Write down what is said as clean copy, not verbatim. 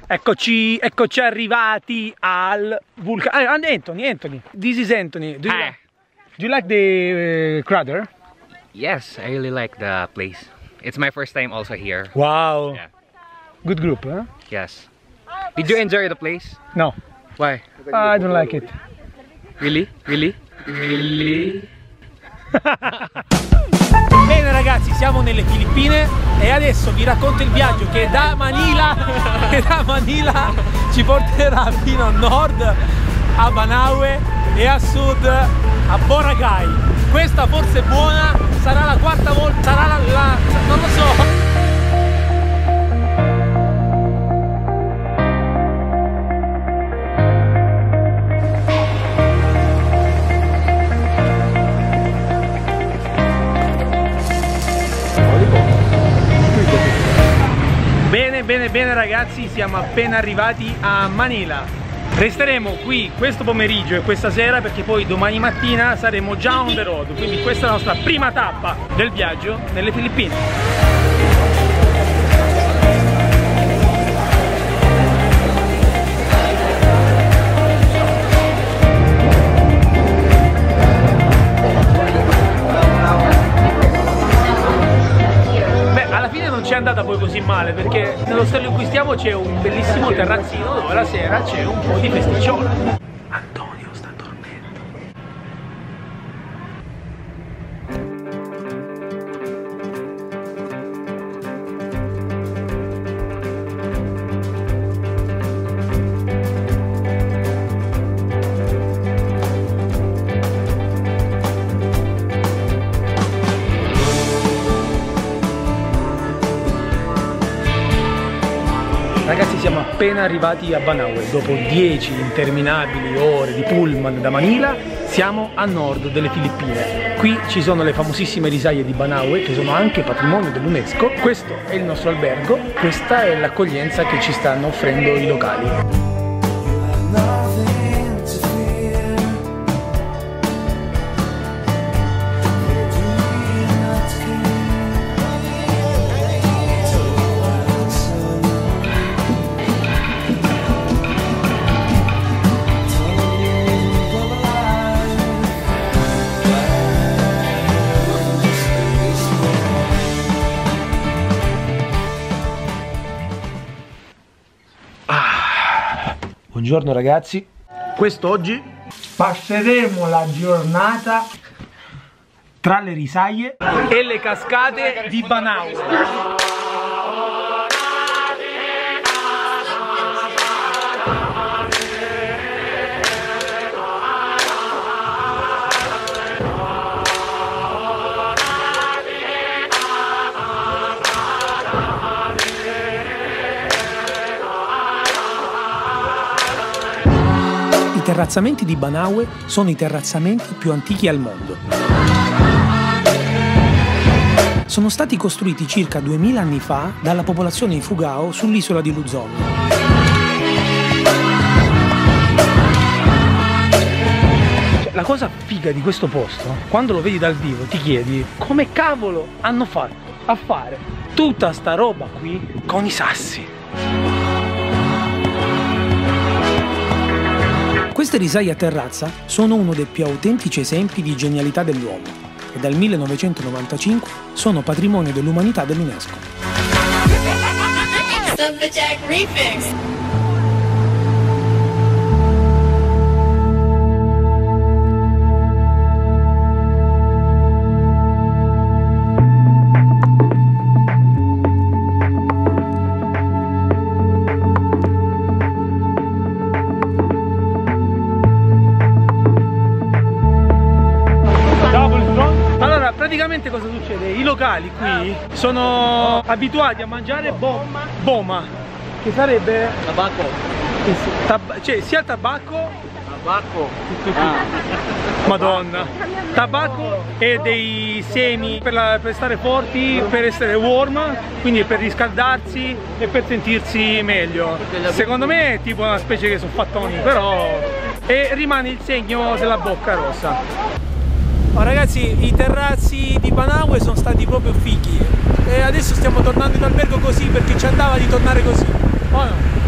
Eccoci arrivati al vulcano. Anthony, this is Anthony. Do you like the crater? Yes, I really like the place. It's my first time also here. Wow. Yeah. Good group, huh? Yes. Did you enjoy the place? No. Why? I don't like it. Really? Really? Really? Bene ragazzi, siamo nelle Filippine e adesso vi racconto il viaggio che da Manila ci porterà fino a nord a Banaue e a sud a Boracay. Questa forse è buona, sarà la quarta volta, sarà non lo so. Bene ragazzi, siamo appena arrivati a Manila. Resteremo qui questo pomeriggio e questa sera perché poi domani saremo già on the road. Quindi questa è la nostra prima tappa del viaggio nelle Filippine. Ci è andata poi così male perché nell'ostello in cui stiamo c'è un bellissimo terrazzino dove la sera c'è un po' di festiccione. Antonio sta dormendo. Ragazzi, siamo appena arrivati a Banaue, dopo 10 interminabili ore di pullman da Manila, siamo a nord delle Filippine. Qui ci sono le famosissime risaie di Banaue, che sono anche patrimonio dell'UNESCO. Questo è il nostro albergo, questa è l'accoglienza che ci stanno offrendo i locali. Buongiorno ragazzi, quest'oggi passeremo la giornata tra le risaie e le cascate di Banaue. I terrazzamenti di Banaue sono i terrazzamenti più antichi al mondo. Sono stati costruiti circa 2000 anni fa dalla popolazione Ifugao sull'isola di Luzon. La cosa figa di questo posto, quando lo vedi dal vivo ti chiedi come cavolo hanno fatto a fare tutta sta roba qui con i sassi. Queste risaie a terrazza sono uno dei più autentici esempi di genialità dell'uomo e dal 1995 sono patrimonio dell'umanità dell'UNESCO. Praticamente cosa succede? I locali qui sono abituati a mangiare boma, che sarebbe tabacco, cioè sia tabacco, madonna, tabacco e dei semi per stare forti, per essere warm, quindi per riscaldarsi e per sentirsi meglio. Secondo me è tipo una specie che sono fattoni, però e rimane il segno della bocca rossa. Oh, ragazzi, i terrazzi di Banaue sono stati proprio fighi e adesso stiamo tornando in albergo così perché ci andava di tornare così. Oh, no.